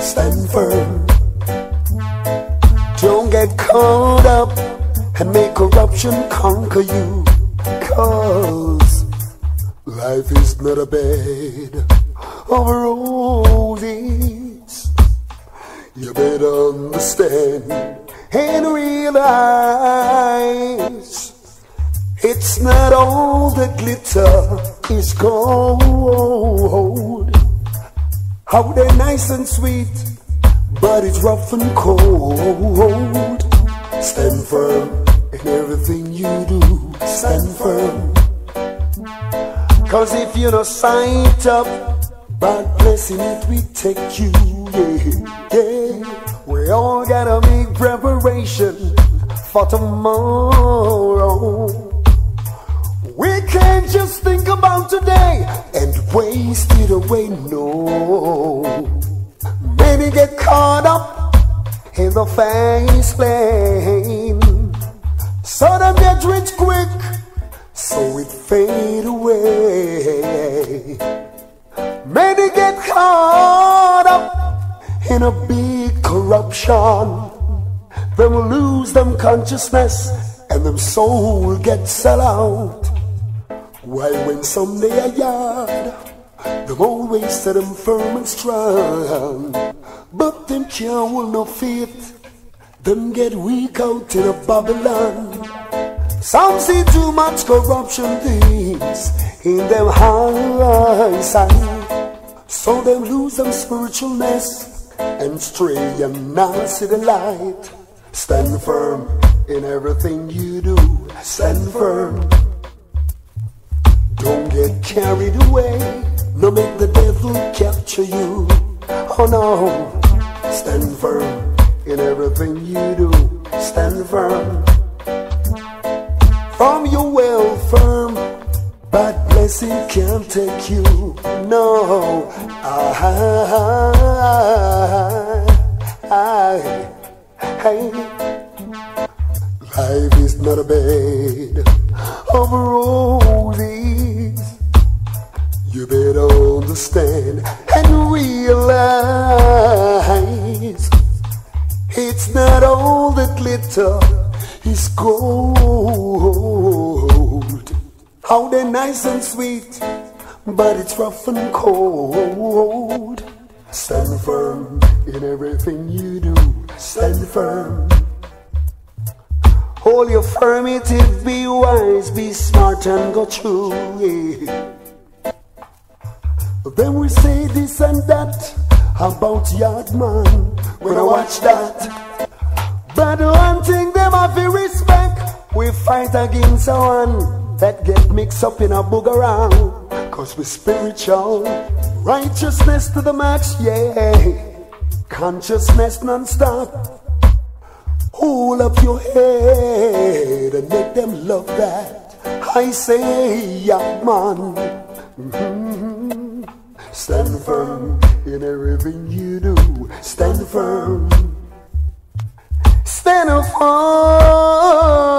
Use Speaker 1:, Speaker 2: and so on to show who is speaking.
Speaker 1: stand firm. Don't get caught up and make corruption conquer you, 'cause life is not a bed of roses. You better understand and realize it's not all that glitter is gold. How they're nice and sweet, but it's rough and cold. Stand firm in everything you do. Stand firm. 'Cause if you're not signed up, bad blessing it will take you. Yeah, yeah. We all gotta make preparation for tomorrow. We can't just think about today and waste it away, no. Many get caught up in the fast lane, so them get rich quick, so it fade away. Many get caught up in a big corruption. Them lose them consciousness and them soul get sell out. Why when someday a yard, them always set them firm and strong, but them can't hold no faith. Them get weak out in a Babylon. Some see too much corruption things in them high side, so them lose them spiritualness and stray and not see the light. Stand firm in everything you do. Stand firm. Don't get carried away. No make the devil capture you. Oh no. Stand firm in everything you do. Stand firm. From your well firm, bad blessing can't take you. No. Life is not a bed of roses. You better understand and realize it's not all that glitter is gold. How they're nice and sweet, but it's rough and cold. Stand firm in everything you do. Stand firm. Hold your firmity, be wise, be smart and go through. Yeah. Then we say this and that about yard man when I watch that. But one thing them have to respect, we fight against someone that get mixed up in a boogerang. 'Cause we spiritual, righteousness to the max, yeah. Consciousness non-stop. Hold up your head and make them love that. I say, young man. Stand firm in everything you do. Stand firm. Stand firm.